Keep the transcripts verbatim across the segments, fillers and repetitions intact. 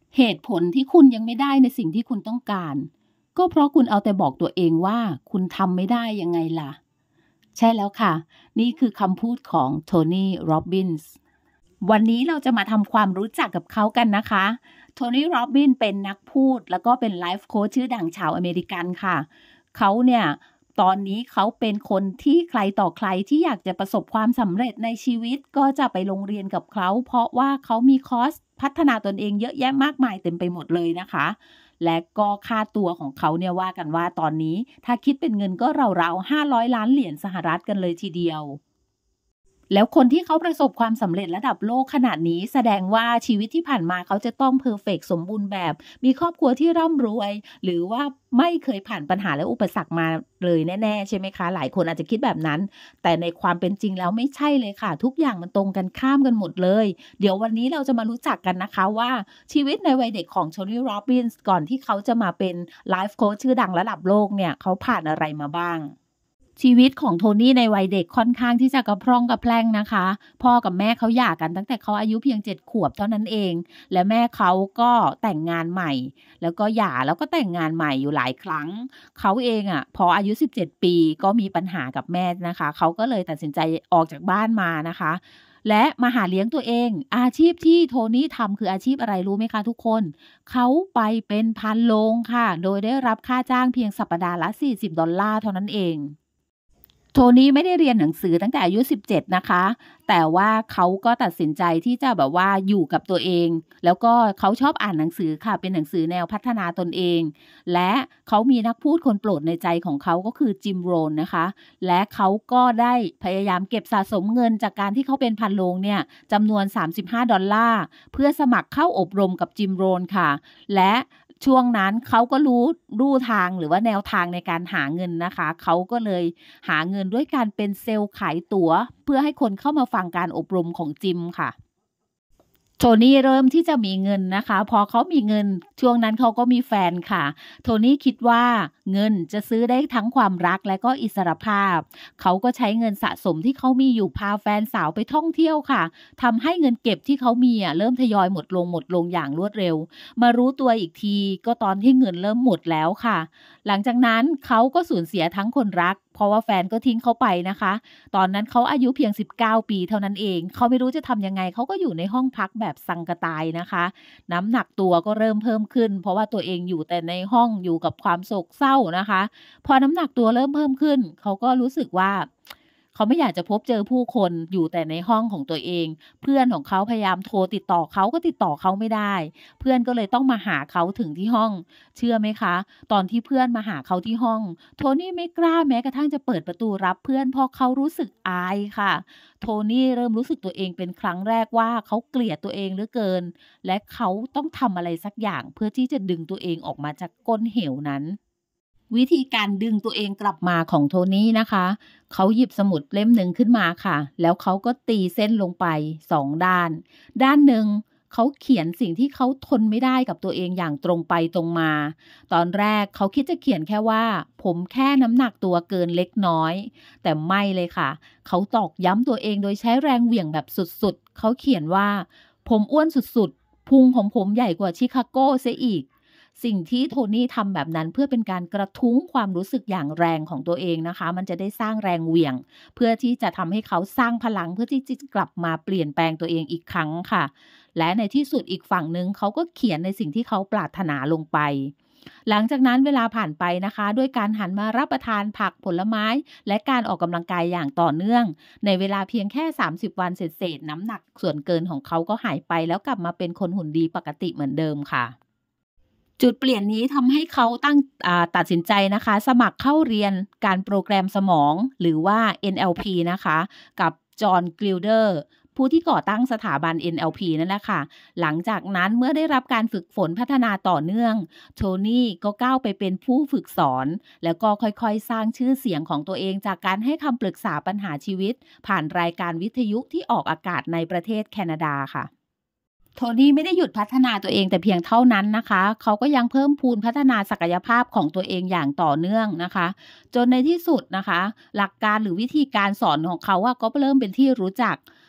เหตุผลที่คุณยังไม่ได้ในสิ่งที่คุณต้องการก็เพราะคุณเอาแต่บอกตัวเองว่าคุณทำไม่ได้ยังไงล่ะใช่แล้วค่ะนี่คือคำพูดของโทนี่โรบินส์วันนี้เราจะมาทำความรู้จักกับเขากันนะคะโทนี่โรบินเป็นนักพูดแล้วก็เป็นไลฟ์โค้ชชื่อดังชาวอเมริกันค่ะเขาเนี่ยตอนนี้เขาเป็นคนที่ใครต่อใครที่อยากจะประสบความสำเร็จในชีวิตก็จะไปโรงเรียนกับเขาเพราะว่าเขามีคอร์สพัฒนาตนเองเยอะแยะมากมายเต็มไปหมดเลยนะคะและก็ค่าตัวของเขาเนี่ยว่ากันว่าตอนนี้ถ้าคิดเป็นเงินก็ราวๆห้าร้อยล้านเหรียญสหรัฐกันเลยทีเดียวแล้วคนที่เขาประสบความสำเร็จระดับโลกขนาดนี้แสดงว่าชีวิตที่ผ่านมาเขาจะต้องเพอร์เฟกต์สมบูรณ์แบบมีครอบครัวที่ร่ำรวยหรือว่าไม่เคยผ่านปัญหาและอุปสรรคมาเลยแน่ๆใช่ไหมคะหลายคนอาจจะคิดแบบนั้นแต่ในความเป็นจริงแล้วไม่ใช่เลยค่ะทุกอย่างมันตรงกันข้ามกันหมดเลยเดี๋ยววันนี้เราจะมารู้จักกันนะคะว่าชีวิตในวัยเด็กของโทนี่โรบินส์ก่อนที่เขาจะมาเป็นไลฟ์โค้ชชื่อดังระดับโลกเนี่ยเขาผ่านอะไรมาบ้างชีวิตของโทนี่ในวัยเด็กค่อนข้างที่จะกระพร่องกระแพร่งนะคะพ่อกับแม่เขาหย่ากันตั้งแต่เขาอายุเพียงเจ็ดขวบเท่านั้นเองและแม่เขาก็แต่งงานใหม่แล้วก็หย่าแล้วก็แต่งงานใหม่อยู่หลายครั้งเขาเองอ่ะพออายุสิบเจ็ดปีก็มีปัญหากับแม่นะคะเขาก็เลยตัดสินใจออกจากบ้านมานะคะและมาหาเลี้ยงตัวเองอาชีพที่โทนี่ทำคืออาชีพอะไรรู้ไหมคะทุกคนเขาไปเป็นพันโรงค่ะโดยได้รับค่าจ้างเพียงสัปดาห์ละสี่สิบดอลลาร์เท่านั้นเองโทนี่ไม่ได้เรียนหนังสือตั้งแต่อายุสิบเจ็ดนะคะแต่ว่าเขาก็ตัดสินใจที่จะแบบว่าอยู่กับตัวเองแล้วก็เขาชอบอ่านหนังสือค่ะเป็นหนังสือแนวพัฒนาตนเองและเขามีนักพูดคนโปรดในใจของเขาก็คือจิมโรนนะคะและเขาก็ได้พยายามเก็บสะสมเงินจากการที่เขาเป็นพันโรงเนี่ยจำนวนสามสิบห้าดอลลาร์เพื่อสมัครเข้าอบรมกับจิมโรนค่ะและช่วงนั้นเขาก็รู้รู้ทางหรือว่าแนวทางในการหาเงินนะคะเขาก็เลยหาเงินด้วยการเป็นเซลล์ขายตั๋วเพื่อให้คนเข้ามาฟังการอบรมของจิมค่ะ โทนี่เริ่มที่จะมีเงินนะคะพอเขามีเงินช่วงนั้นเขาก็มีแฟนค่ะโทนี่คิดว่าเงินจะซื้อได้ทั้งความรักและก็อิสรภาพเขาก็ใช้เงินสะสมที่เขามีอยู่พาแฟนสาวไปท่องเที่ยวค่ะทำให้เงินเก็บที่เขามีอ่ะเริ่มทยอยหมดลงหมดลงอย่างรวดเร็วมารู้ตัวอีกทีก็ตอนที่เงินเริ่มหมดแล้วค่ะหลังจากนั้นเขาก็สูญเสียทั้งคนรักเพราะว่าแฟนก็ทิ้งเขาไปนะคะตอนนั้นเขาอายุเพียงสิบเก้าปีเท่านั้นเองเขาไม่รู้จะทำยังไงเขาก็อยู่ในห้องพักแบบสังกะตายนะคะน้ำหนักตัวก็เริ่มเพิ่มขึ้นเพราะว่าตัวเองอยู่แต่ในห้องอยู่กับความโศกเศร้านะคะพอน้ำหนักตัวเริ่มเพิ่มขึ้นเขาก็รู้สึกว่าเขาไม่อยากจะพบเจอผู้คนอยู่แต่ในห้องของตัวเองเพื่อนของเขาพยายามโทรติดต่อเขาก็ติดต่อเขาไม่ได้เพื่อนก็เลยต้องมาหาเขาถึงที่ห้องเชื่อไหมคะตอนที่เพื่อนมาหาเขาที่ห้องโทนี่ไม่กล้าแม้กระทั่งจะเปิดประตูรับเพื่อนเพราะเขารู้สึกอายค่ะโทนี่เริ่มรู้สึกตัวเองเป็นครั้งแรกว่าเขาเกลียดตัวเองเหลือเกินและเขาต้องทำอะไรสักอย่างเพื่อที่จะดึงตัวเองออกมาจากก้นเหวนั้นวิธีการดึงตัวเองกลับมาของโทนี่นะคะเขาหยิบสมุดเล่มหนึ่งขึ้นมาค่ะแล้วเขาก็ตีเส้นลงไปสองด้านด้านหนึ่งเขาเขียนสิ่งที่เขาทนไม่ได้กับตัวเองอย่างตรงไปตรงมาตอนแรกเขาคิดจะเขียนแค่ว่าผมแค่น้ำหนักตัวเกินเล็กน้อยแต่ไม่เลยค่ะเขาตอกย้ำตัวเองโดยใช้แรงเหวี่ยงแบบสุดๆเขาเขียนว่าผมอ้วนสุดๆพุงของผมใหญ่กว่าชิคาโก้เสียอีกสิ่งที่โทนี่ทำแบบนั้นเพื่อเป็นการกระทุ้งความรู้สึกอย่างแรงของตัวเองนะคะมันจะได้สร้างแรงเหวี่ยงเพื่อที่จะทำให้เขาสร้างพลังเพื่อที่จะกลับมาเปลี่ยนแปลงตัวเองอีกครั้งค่ะและในที่สุดอีกฝั่งหนึ่งเขาก็เขียนในสิ่งที่เขาปรารถนาลงไปหลังจากนั้นเวลาผ่านไปนะคะด้วยการหันมารับประทานผักผลไม้และการออกกำลังกายอย่างต่อเนื่องในเวลาเพียงแค่สามสิบวันเศษๆน้ำหนักส่วนเกินของเขาก็หายไปแล้วกลับมาเป็นคนหุ่นดีปกติเหมือนเดิมค่ะจุดเปลี่ยนนี้ทำให้เขาตั้งตัดสินใจนะคะสมัครเข้าเรียนการโปรแกรมสมองหรือว่า เอ็น แอล พี นะคะกับจอห์นกลิลเดอร์ผู้ที่ก่อตั้งสถาบัน เอ็น แอล พี นั่นแหละค่ะหลังจากนั้นเมื่อได้รับการฝึกฝนพัฒนาต่อเนื่องโทนี่ก็ก้าวไปเป็นผู้ฝึกสอนแล้วก็ค่อยๆสร้างชื่อเสียงของตัวเองจากการให้คำปรึกษาปัญหาชีวิตผ่านรายการวิทยุที่ออกอากาศในประเทศแคนาดาค่ะโทนี่ไม่ได้หยุดพัฒนาตัวเองแต่เพียงเท่านั้นนะคะเขาก็ยังเพิ่มพูนพัฒนาศักยภาพของตัวเองอย่างต่อเนื่องนะคะจนในที่สุดนะคะหลักการหรือวิธีการสอนของเขาก็เริ่มเป็นที่รู้จัก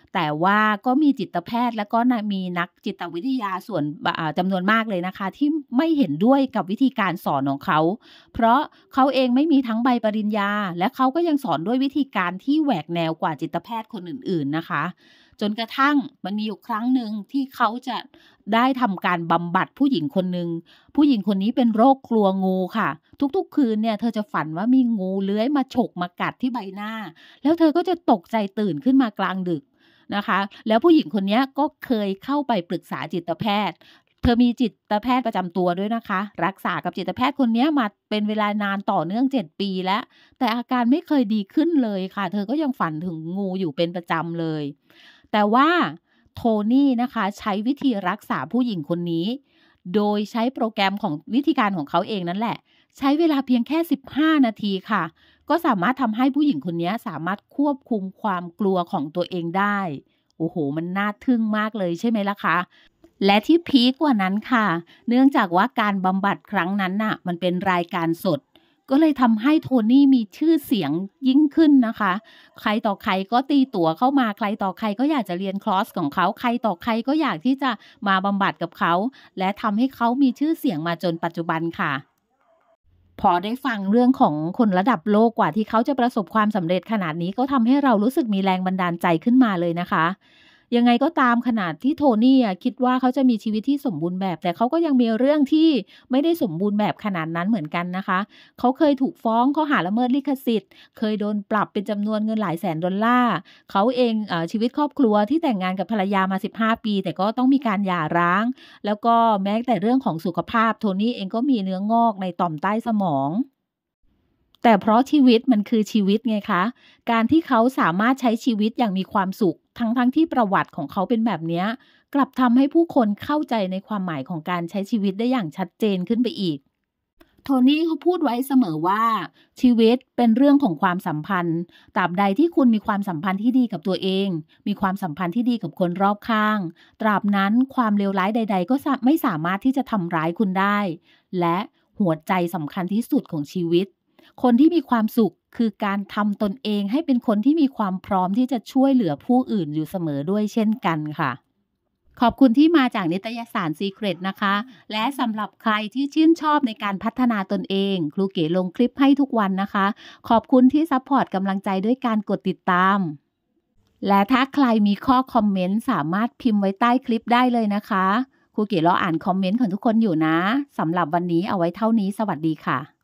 แต่ว่าก็มีจิตแพทย์และก็มีนักจิตวิทยาส่วนจำนวนมากเลยนะคะที่ไม่เห็นด้วยกับวิธีการสอนของเขาเพราะเขาเองไม่มีทั้งใบปริญญาและเขาก็ยังสอนด้วยวิธีการที่แหวกแนวกว่าจิตแพทย์คนอื่นๆนะคะจนกระทั่งมันมีอยู่ครั้งหนึ่งที่เขาจะได้ทำการบำบัดผู้หญิงคนหนึ่งผู้หญิงคนนี้เป็นโรคกลัวงูค่ะทุกๆคืนเนี่ยเธอจะฝันว่ามีงูเลื้อยมาฉกมากัดที่ใบหน้าแล้วเธอก็จะตกใจตื่นขึ้นมากลางดึกนะคะแล้วผู้หญิงคนนี้ก็เคยเข้าไปปรึกษาจิตแพทย์เธอมีจิตแพทย์ประจำตัวด้วยนะคะรักษากับจิตแพทย์คนนี้มาเป็นเวลานานต่อเนื่องเจ็ดปีแล้วแต่อาการไม่เคยดีขึ้นเลยค่ะเธอก็ยังฝันถึงงูอยู่เป็นประจำเลยแต่ว่าโทนี่นะคะใช้วิธีรักษาผู้หญิงคนนี้โดยใช้โปรแกรมของวิธีการของเขาเองนั่นแหละใช้เวลาเพียงแค่สิบห้านาทีค่ะก็สามารถทำให้ผู้หญิงคนนี้สามารถควบคุมความกลัวของตัวเองได้โอ้โหมันน่าทึ่งมากเลยใช่ไหมล่ะคะและที่พีคกว่านั้นค่ะเนื่องจากว่าการบำบัดครั้งนั้นน่ะมันเป็นรายการสดก็เลยทำให้โทนี่มีชื่อเสียงยิ่งขึ้นนะคะใครต่อใครก็ตีตั๋วเข้ามาใครต่อใครก็อยากจะเรียนคลาสของเขาใครต่อใครก็อยากที่จะมาบำบัดกับเขาและทำให้เขามีชื่อเสียงมาจนปัจจุบันค่ะพอได้ฟังเรื่องของคนระดับโลกกว่าที่เขาจะประสบความสำเร็จขนาดนี้ก็ทำให้เรารู้สึกมีแรงบันดาลใจขึ้นมาเลยนะคะยังไงก็ตามขนาดที่โทนี่คิดว่าเขาจะมีชีวิตที่สมบูรณ์แบบแต่เขาก็ยังมีเรื่องที่ไม่ได้สมบูรณ์แบบขนาดนั้นเหมือนกันนะคะเขาเคยถูกฟ้องข้อหาละเมิดลิขสิทธิ์เคยโดนปรับเป็นจำนวนเงินหลายแสนดอลลาร์เขาเองเออชีวิตครอบครัวที่แต่งงานกับภรรยามาสิบห้าปีแต่ก็ต้องมีการหย่าร้างแล้วก็แม้แต่เรื่องของสุขภาพโทนี่เองก็มีเนื้องอกในต่อมใต้สมองแต่เพราะชีวิตมันคือชีวิตไงคะการที่เขาสามารถใช้ชีวิตอย่างมีความสุขทั้งๆ ท, ที่ประวัติของเขาเป็นแบบนี้กลับทำให้ผู้คนเข้าใจในความหมายของการใช้ชีวิตได้อย่างชัดเจนขึ้นไปอีกโทนี่เขาพูดไว้เสมอว่าชีวิตเป็นเรื่องของความสัมพันธ์ตราบใดที่คุณมีความสัมพันธ์ที่ดีกับตัวเองมีความสัมพันธ์ที่ดีกับคนรอบข้างตราบนั้นความเลวร้ายใดๆก็ไม่สามารถที่จะทำร้ายคุณได้และหัวใจสำคัญที่สุดของชีวิตคนที่มีความสุขคือการทำตนเองให้เป็นคนที่มีความพร้อมที่จะช่วยเหลือผู้อื่นอยู่เสมอด้วยเช่นกันค่ะขอบคุณที่มาจากนิตยสาร Secret นะคะและสำหรับใครที่ชื่นชอบในการพัฒนาตนเองครูเก๋ลงคลิปให้ทุกวันนะคะขอบคุณที่ซัพพอร์ตกำลังใจด้วยการกดติดตามและถ้าใครมีข้อคอมเมนต์สามารถพิมพ์ไว้ใต้คลิปได้เลยนะคะครูเก๋รออ่านคอมเมนต์ของทุกคนอยู่นะสำหรับวันนี้เอาไว้เท่านี้สวัสดีค่ะ